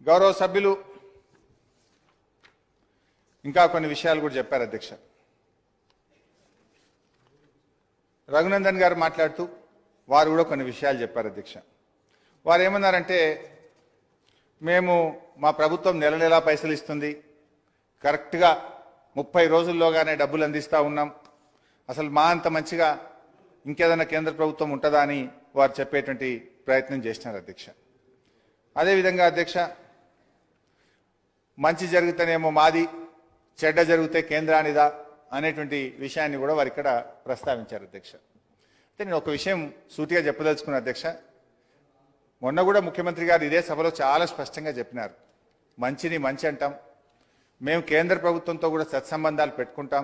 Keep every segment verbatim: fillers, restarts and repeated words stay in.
గౌరవ సభ్యులు ఇంకా కొన్ని విషయాలు కూడా చెప్పారు అధ్యక్ష. రఘునందన్ గారు మాట్లాడుతూ వారు కూడా కొన్ని విషయాలు చెప్పారు అధ్యక్ష. వారు ఏమన్నారంటే మేము మా ప్రభుత్వం నెల నెలా పైసలు ఇస్తుంది, కరెక్ట్గా ముప్పై రోజుల్లోగానే డబ్బులు అందిస్తూ ఉన్నాం, అసలు మా అంత మంచిగా ఇంకేదైనా కేంద్ర ప్రభుత్వం ఉంటుందా అని వారు చెప్పేటువంటి ప్రయత్నం చేసినారు అధ్యక్ష. అదేవిధంగా అధ్యక్ష, మంచి జరిగితేనేమో మాది, చెడ్డ జరిగితే కేంద్రానిదా అనేటువంటి విషయాన్ని కూడా వారు ఇక్కడ ప్రస్తావించారు అధ్యక్ష. అయితే నేను ఒక విషయం సూటిగా చెప్పదలుచుకున్నా అధ్యక్ష. మొన్న కూడా ముఖ్యమంత్రి గారు ఇదే సభలో చాలా స్పష్టంగా చెప్పినారు, మంచిని మంచి అంటాం, మేము కేంద్ర ప్రభుత్వంతో కూడా సత్సంబంధాలు పెట్టుకుంటాం,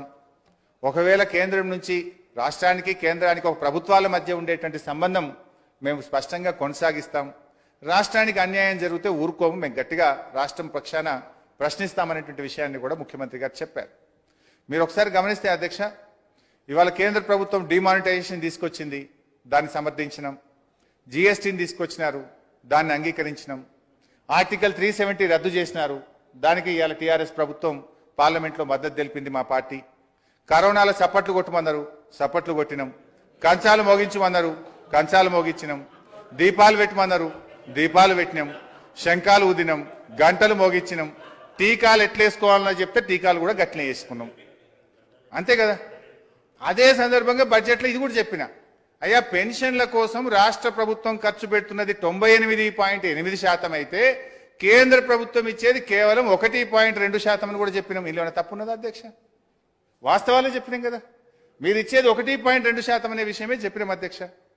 ఒకవేళ కేంద్రం నుంచి రాష్ట్రానికి కేంద్రానికి ఒక ప్రభుత్వాల మధ్య ఉండేటువంటి సంబంధం మేము స్పష్టంగా కొనసాగిస్తాం, రాష్ట్రానికి అన్యాయం జరిగితే ఊరుకోము, మేము గట్టిగా రాష్ట్రం పక్షాన ప్రశ్నిస్తామనేటువంటి విషయాన్ని కూడా ముఖ్యమంత్రి గారు చెప్పారు. మీరు ఒకసారి గమనిస్తే అధ్యక్ష, ఇవాళ కేంద్ర ప్రభుత్వం డిమానిటైజేషన్ తీసుకొచ్చింది, దాన్ని సమర్థించినాం, జిఎస్టీని తీసుకొచ్చినారు, దాన్ని అంగీకరించినాం, ఆర్టికల్ త్రీ సెవెంటీ రద్దు చేసినారు, దానికి ఇవాళ టీఆర్ఎస్ ప్రభుత్వం పార్లమెంట్లో మద్దతు తెలిపింది మా పార్టీ. కరోనాలో చప్పట్లు కొట్టమన్నారు, చప్పట్లు కొట్టినాం, కంచాలు మోగించమన్నారు, కంచాలు మోగించినాం, దీపాలు పెట్టమన్నారు, దీపాలు పెట్టినాం, శంఖాలు ఊదినాం, గంటలు మోగించినాం, టీకాలు ఎట్లేసుకోవాలని చెప్తే టీకాలు కూడా గట్లనే వేసుకున్నాం, అంతే కదా. అదే సందర్భంగా బడ్జెట్లో ఇది కూడా చెప్పిన, అయ్యా పెన్షన్ల కోసం రాష్ట్ర ప్రభుత్వం ఖర్చు పెడుతున్నది తొంభై ఎనిమిది పాయింట్ ఎనిమిది శాతం అయితే కేంద్ర ప్రభుత్వం ఇచ్చేది కేవలం ఒకటి పాయింట్ రెండు శాతం అని కూడా చెప్పినాం. ఇందులో తప్పున్నదా అధ్యక్ష? వాస్తవాలే చెప్పినాం కదా, మీరు ఇచ్చేది ఒకటి పాయింట్ రెండు శాతం అనే విషయమే చెప్పినాం అధ్యక్ష.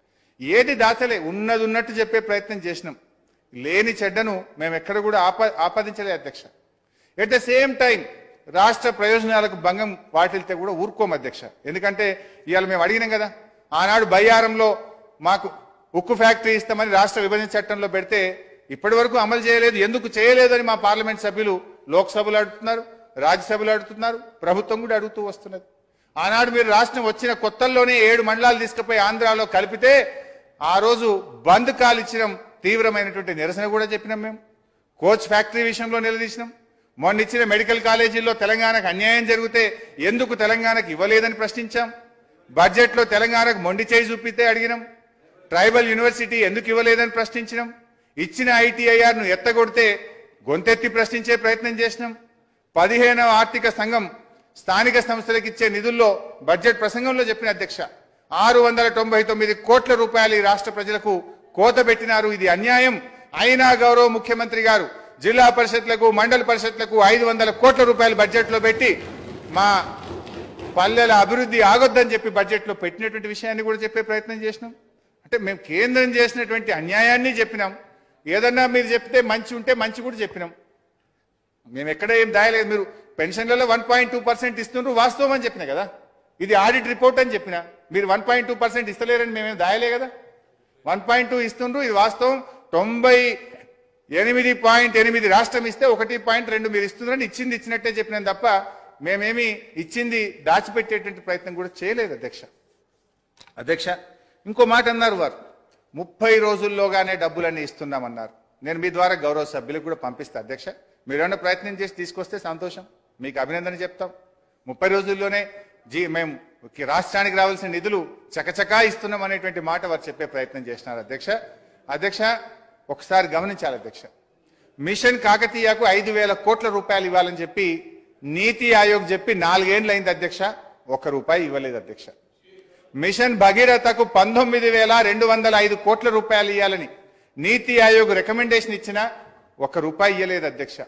ఏది దాచలే, ఉన్నది ఉన్నట్టు చెప్పే ప్రయత్నం చేసినాం, లేని చెడ్డను మేము ఎక్కడ కూడా ఆప ఆపాదించలే అధ్యక్ష. ఎట్ ద సేమ్ టైం రాష్ట్ర ప్రయోజనాలకు భంగం వాటిల్తే కూడా ఊరుకోం అధ్యక్ష. ఎందుకంటే ఇవాళ మేము అడిగినాం కదా, ఆనాడు బయ్యారంలో మాకు ఉక్కు ఫ్యాక్టరీ ఇస్తామని రాష్ట్ర విభజన చట్టంలో పెడితే ఇప్పటి వరకు అమలు చేయలేదు, ఎందుకు చేయలేదని మా పార్లమెంట్ సభ్యులు లోక్సభలో అడుగుతున్నారు, రాజ్యసభలో అడుగుతున్నారు, ప్రభుత్వం కూడా అడుగుతూ వస్తున్నది. ఆనాడు మీరు రాష్ట్రం వచ్చిన కొత్తల్లోనే ఏడు మండలాలు తీసుకుపోయి ఆంధ్రాలో కలిపితే ఆ రోజు బంద్ కాల్ ఇచ్చినాం, తీవ్రమైనటువంటి నిరసన కూడా చెప్పినాం. మేము కోచ్ ఫ్యాక్టరీ విషయంలో నిలదీసినాం, మొన్న ఇచ్చిన మెడికల్ కాలేజీల్లో తెలంగాణకు అన్యాయం జరిగితే ఎందుకు తెలంగాణకు ఇవ్వలేదని ప్రశ్నించాం, బడ్జెట్లో తెలంగాణకు మొండి చేయి చూపితే అడిగినాం, ట్రైబల్ యూనివర్సిటీ ఎందుకు ఇవ్వలేదని ప్రశ్నించినాం, ఇచ్చిన ఐటీఐఆర్ను ఎత్తగొడితే గొంతెత్తి ప్రశ్నించే ప్రయత్నం చేసినాం. పదిహేనవ ఆర్థిక సంఘం స్థానిక సంస్థలకు ఇచ్చే నిధుల్లో బడ్జెట్ ప్రసంగంలో చెప్పిన అధ్యక్ష, ఆరు వందల తొంభై తొమ్మిది కోట్ల రూపాయలు ఈ రాష్ట్ర ప్రజలకు కోత పెట్టినారు, ఇది అన్యాయం. అయినా గౌరవ ముఖ్యమంత్రి గారు జిల్లా పరిషత్లకు మండల పరిషత్లకు ఐదు వందల కోట్ల రూపాయలు బడ్జెట్లో పెట్టి మా పల్లెల అభివృద్ధి ఆగొద్దని చెప్పి బడ్జెట్లో పెట్టినటువంటి విషయాన్ని కూడా చెప్పే ప్రయత్నం చేసినాం. అంటే మేము కేంద్రం చేసినటువంటి అన్యాయాన్ని చెప్పినాం, ఏదన్నా మీరు చెప్తే మంచి ఉంటే మంచి కూడా చెప్పినాం. మేము ఎక్కడ ఏం దాయలేదు, మీరు పెన్షన్లలో వన్ పాయింట్ టూ పర్సెంట్ ఇస్తున్నారు వాస్తవం అని చెప్పినా కదా, ఇది ఆడిట్ రిపోర్ట్ అని చెప్పినా, మీరు వన్ పాయింట్ టూ పర్సెంట్ ఇస్తలేరని మేమేం దాయలే కదా, వన్ పాయింట్ టూ ఇస్తుండ్రు, ఇది వాస్తవం. తొంభై ఎనిమిది పాయింట్ ఎనిమిది రాష్ట్రం ఇస్తే ఒకటి పాయింట్ రెండు మీరు ఇస్తున్నారని ఇచ్చింది ఇచ్చినట్టే చెప్పినాం తప్ప మేమేమి ఇచ్చింది దాచిపెట్టేటువంటి ప్రయత్నం కూడా చేయలేదు అధ్యక్ష. అధ్యక్ష ఇంకో మాట అన్నారు వారు, ముప్పై రోజుల్లోగానే డబ్బులన్నీ ఇస్తున్నామన్నారు. నేను మీ ద్వారా గౌరవ సభ్యులకు కూడా పంపిస్తా అధ్యక్ష, మీరేమన్నా ప్రయత్నం చేసి తీసుకొస్తే సంతోషం, మీకు అభినందన చెప్తాం. ముప్పై రోజుల్లోనే జీ మేము రాష్ట్రానికి రావాల్సిన నిధులు చకచకా ఇస్తున్నాం అనేటువంటి మాట వారు చెప్పే ప్రయత్నం చేసినారు అధ్యక్ష. అధ్యక్ష ఒకసారి గమనించాలి అధ్యక్ష, మిషన్ కాకతీయకు ఐదు వేల కోట్ల రూపాయలు ఇవ్వాలని చెప్పి నీతి ఆయోగ్ చెప్పి నాలుగేండ్లు అయింది అధ్యక్ష, ఒక్క రూపాయి ఇవ్వలేదు అధ్యక్ష. మిషన్ భగీరథకు పంతొమ్మిది వేల రెండు వందల ఐదు కోట్ల రూపాయలు ఇవ్వాలని నీతి ఆయోగ్ రికమెండేషన్ ఇచ్చినా ఒక్క రూపాయి ఇవ్వలేదు అధ్యక్ష.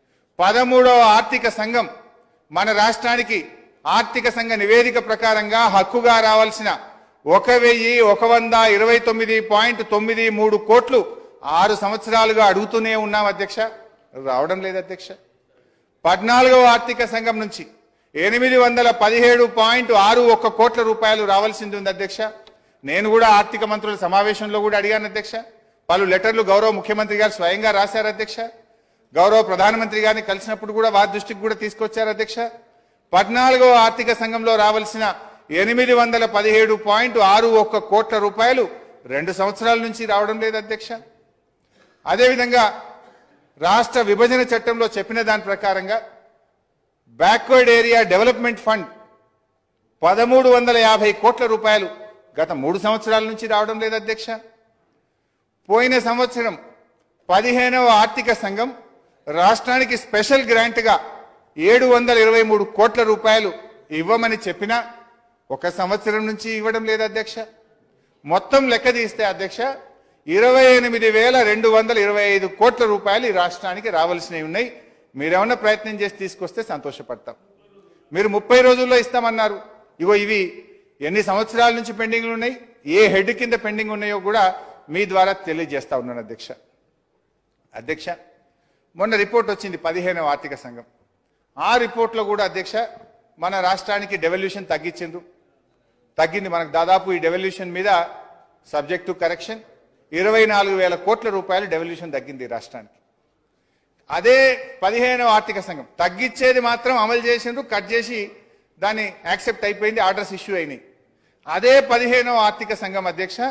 పదమూడవ ఆర్థిక సంఘం మన రాష్ట్రానికి ఆర్థిక సంఘ నివేదిక ప్రకారంగా హక్కుగా రావాల్సిన ఒక వెయ్యి ఒక వంద ఇరవై తొమ్మిది పాయింట్ తొమ్మిది మూడు కోట్లు ఆరు సంవత్సరాలుగా అడుగుతూనే ఉన్నాం అధ్యక్ష, రావడం లేదు అధ్యక్ష. పద్నాలుగవ ఆర్థిక సంఘం నుంచి ఎనిమిది వందల పదిహేడు పాయింట్ ఆరు ఒక్క కోట్ల రూపాయలు రావాల్సింది ఉంది అధ్యక్ష. నేను కూడా ఆర్థిక మంత్రుల సమావేశంలో కూడా అడిగాను అధ్యక్ష, పలు లెటర్లు గౌరవ ముఖ్యమంత్రి గారు స్వయంగా రాశారు అధ్యక్ష, గౌరవ ప్రధానమంత్రి గారిని కలిసినప్పుడు కూడా వారి దృష్టికి కూడా తీసుకొచ్చారు అధ్యక్ష. పద్నాలుగవ ఆర్థిక సంఘంలో రావాల్సిన ఎనిమిది వందల పదిహేడు పాయింట్ ఆరు ఒక్క కోట్ల రూపాయలు రెండు సంవత్సరాల నుంచి రావడం లేదు అధ్యక్ష. అదేవిధంగా రాష్ట్ర విభజన చట్టంలో చెప్పిన దాని ప్రకారంగా బ్యాక్వర్డ్ ఏరియా డెవలప్మెంట్ ఫండ్ పదమూడు వందల యాభై కోట్ల రూపాయలు గత మూడు సంవత్సరాల నుంచి రావడం లేదు అధ్యక్ష. పోయిన సంవత్సరం పదిహేనవ ఆర్థిక సంఘం రాష్ట్రానికి స్పెషల్ గ్రాంట్గా ఏడు వందల ఇరవై మూడు కోట్ల రూపాయలు ఇవ్వమని చెప్పినా ఒక సంవత్సరం నుంచి ఇవ్వడం లేదు అధ్యక్ష. మొత్తం లెక్క తీస్తే అధ్యక్ష ఇరవై ఎనిమిది వేల రెండు వందల ఇరవై ఐదు కోట్ల రూపాయలు ఈ రాష్ట్రానికి రావాల్సినవి ఉన్నాయి. మీరేమన్నా ప్రయత్నం చేసి తీసుకొస్తే సంతోషపడతాం. మీరు ముప్పై రోజుల్లో ఇస్తామన్నారు. ఇగో ఇవి ఎన్ని సంవత్సరాల నుంచి పెండింగ్లు ఉన్నాయి, ఏ హెడ్ కింద పెండింగ్ ఉన్నాయో కూడా మీ ద్వారా తెలియజేస్తా ఉన్నాను అధ్యక్ష. అధ్యక్ష మొన్న రిపోర్ట్ వచ్చింది పదిహేనవ ఆర్థిక సంఘం. ఆ రిపోర్ట్లో కూడా అధ్యక్ష మన రాష్ట్రానికి డెవల్యూషన్ తగ్గించిండ్రు. తగ్గింది మనకు దాదాపు ఈ డెవల్యూషన్ మీద సబ్జెక్ట్ టు కరెక్షన్ ఇరవై నాలుగు వేల కోట్ల రూపాయలు డెవల్యూషన్ తగ్గింది రాష్ట్రానికి. అదే పదిహేనవ ఆర్థిక సంఘం తగ్గించేది మాత్రం అమలు చేసిండ్రు, కట్ చేసి దాన్ని యాక్సెప్ట్ అయిపోయింది, ఆర్డర్స్ ఇష్యూ అయినాయి. అదే పదిహేనవ ఆర్థిక సంఘం అధ్యక్ష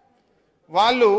వాళ్ళు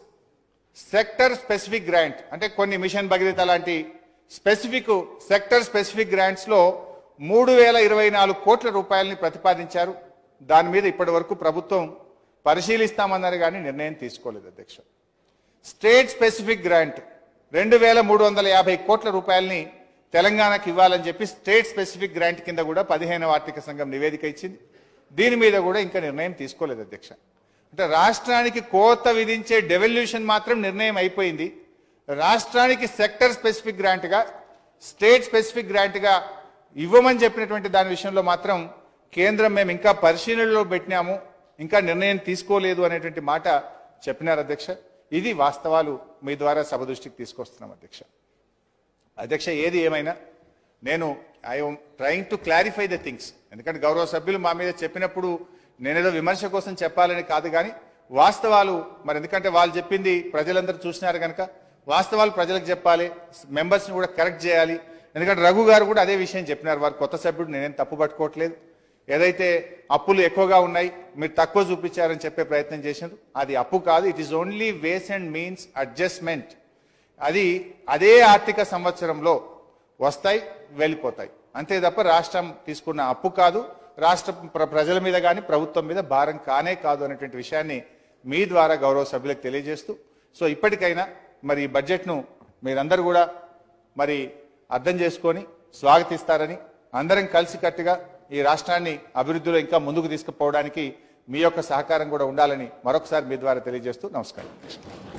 సెక్టర్ స్పెసిఫిక్ గ్రాంట్ అంటే కొన్ని మిషన్ భగీరథ లాంటి స్పెసిఫిక్ సెక్టర్ స్పెసిఫిక్ గ్రాంట్స్ లో మూడు వేల ఇరవై నాలుగు కోట్ల రూపాయలని ప్రతిపాదించారు. దాని మీద ఇప్పటి వరకు ప్రభుత్వం పరిశీలిస్తామన్నారు కానీ నిర్ణయం తీసుకోలేదు అధ్యక్ష. స్టేట్ స్పెసిఫిక్ గ్రాంట్ రెండు వేల మూడు వందల యాభై కోట్ల రూపాయలని తెలంగాణకు ఇవ్వాలని చెప్పి స్టేట్ స్పెసిఫిక్ గ్రాంట్ కింద కూడా పదిహేనవ ఆర్థిక సంఘం నివేదిక ఇచ్చింది. దీని మీద కూడా ఇంకా నిర్ణయం తీసుకోలేదు అధ్యక్ష. అంటే రాష్ట్రానికి కోత విధించే డెవల్యూషన్ మాత్రం నిర్ణయం అయిపోయింది. రాష్ట్రానికి సెక్టర్ స్పెసిఫిక్ గ్రాంట్గా స్టేట్ స్పెసిఫిక్ గ్రాంట్గా ఇవ్వమని చెప్పినటువంటి దాని విషయంలో మాత్రం కేంద్రం మేము ఇంకా పరిశీలనలో పెట్టినాము, ఇంకా నిర్ణయం తీసుకోలేదు అనేటువంటి మాట చెప్పినారు అధ్యక్ష. ఇది వాస్తవాలు మీ ద్వారా సభ దృష్టికి తీసుకొస్తున్నాం అధ్యక్ష. అధ్యక్ష ఏది ఏమైనా నేను I'm trying to clarify the things. ఎందుకంటే గౌరవ సభ్యులు మా మీద చెప్పినప్పుడు నేనేదో విమర్శ కోసం చెప్పాలని కాదు, కానీ వాస్తవాలు మరి ఎందుకంటే వాళ్ళు చెప్పింది ప్రజలందరూ చూసినారు కనుక వాస్తవాలు ప్రజలకు చెప్పాలి, మెంబర్స్ని కూడా కరెక్ట్ చేయాలి. ఎందుకంటే రఘు గారు కూడా అదే విషయం చెప్పినారు. వారు కొత్త సభ్యుడు, నేనేం తప్పు పట్టుకోవట్లేదు. ఏదైతే అప్పులు ఎక్కువగా ఉన్నాయి మీరు తక్కువ చూపించారని చెప్పే ప్రయత్నం చేసినారు, అది అప్పు కాదు. It is only ways and means adjustment. అది అదే ఆర్థిక సంవత్సరంలో వస్తాయి వెళ్ళిపోతాయి అంతే తప్ప రాష్ట్రం తీసుకున్న అప్పు కాదు, రాష్ట్ర ప్రజల మీద కానీ ప్రభుత్వం మీద భారం కానే కాదు అనేటువంటి విషయాన్ని మీ ద్వారా గౌరవ సభ్యులకు తెలియజేస్తూ, సో ఇప్పటికైనా మరి ఈ బడ్జెట్ను మీరందరూ కూడా మరి అర్థం చేసుకొని స్వాగతిస్తారని, అందరం కలిసికట్టుగా ఈ రాష్ట్రాన్ని అభివృద్ధిలో ఇంకా ముందుకు తీసుకుపోవడానికి మీ యొక్క సహకారం కూడా ఉండాలని మరొకసారి మీ ద్వారా తెలియజేస్తూ నమస్కారం.